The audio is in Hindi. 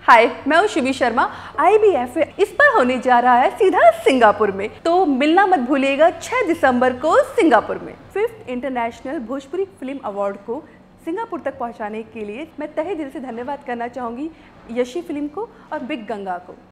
हाय, मैं हूँ शिवी शर्मा। IBF इस पर होने जा रहा है सीधा सिंगापुर में, तो मिलना मत भूलिएगा 6 दिसंबर को सिंगापुर में। 5th international Bhojpuri film award को सिंगापुर तक पहुंचाने के लिए मैं तहे दिल से धन्यवाद करना चाहूँगी यशी फिल्म को और बिग गंगा को।